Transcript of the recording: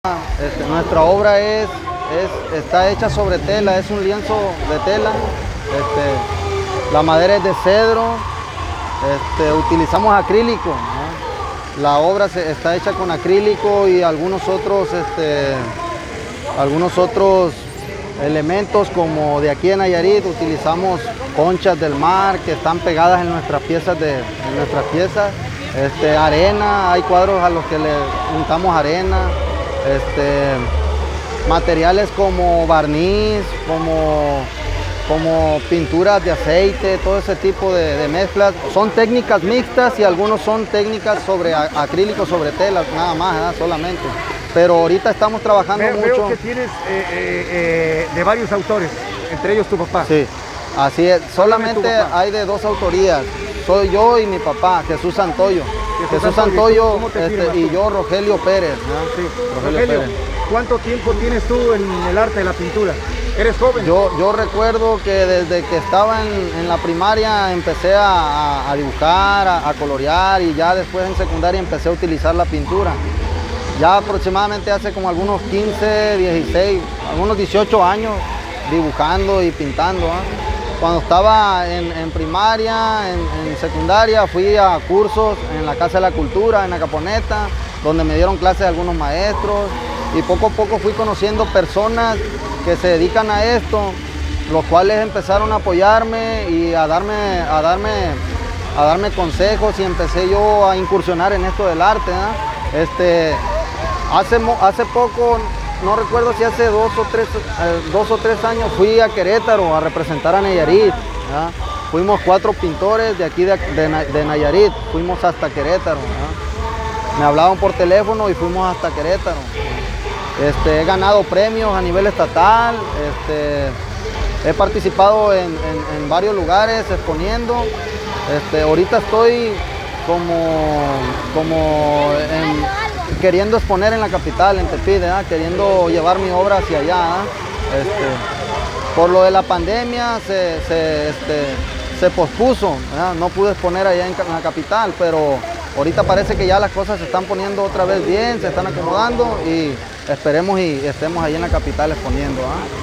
Nuestra obra está hecha sobre tela, es un lienzo de tela. La madera es de cedro, utilizamos acrílico, ¿no? La obra está hecha con acrílico y algunos otros elementos, como de aquí en Nayarit utilizamos conchas del mar que están pegadas en nuestras piezas, arena, hay cuadros a los que le untamos arena, materiales como barniz, como pinturas de aceite, todo ese tipo de mezclas. Son técnicas mixtas y algunos son técnicas sobre acrílico, sobre tela, nada más, ¿verdad? Solamente. Pero ahorita estamos trabajando mucho. Veo que tienes de varios autores, entre ellos tu papá. Sí, así es. Solamente hay de dos autorías. Soy yo y mi papá, Jesús Santoyo. Jesús Santoyo y yo, Rogelio Pérez, ¿no? Sí. Rogelio Pérez. ¿Cuánto tiempo tienes tú en el arte de la pintura? ¿Eres joven? Yo recuerdo que desde que estaba en la primaria empecé a dibujar, a colorear, y ya después en secundaria empecé a utilizar la pintura. Ya aproximadamente hace como algunos 15, 16, algunos 18 años dibujando y pintando, ¿eh? Cuando estaba en primaria, en secundaria, fui a cursos en la Casa de la Cultura, en Acaponeta, donde me dieron clases algunos maestros, y poco a poco fui conociendo personas que se dedican a esto, los cuales empezaron a apoyarme y a darme consejos, y empecé yo a incursionar en esto del arte, ¿no? Hace poco, no recuerdo si hace 2 o 3 años, fui a Querétaro a representar a Nayarit, ¿ya? Fuimos 4 pintores de aquí de Nayarit, fuimos hasta Querétaro, ¿ya? Me hablaban por teléfono y fuimos hasta Querétaro. He ganado premios a nivel estatal, he participado en varios lugares exponiendo. Ahorita estoy queriendo exponer en la capital, en Tepic, queriendo llevar mi obra hacia allá. Por lo de la pandemia se pospuso, no pude exponer allá en la capital, pero ahorita parece que ya las cosas se están poniendo otra vez bien, se están acomodando, y esperemos y estemos ahí en la capital exponiendo.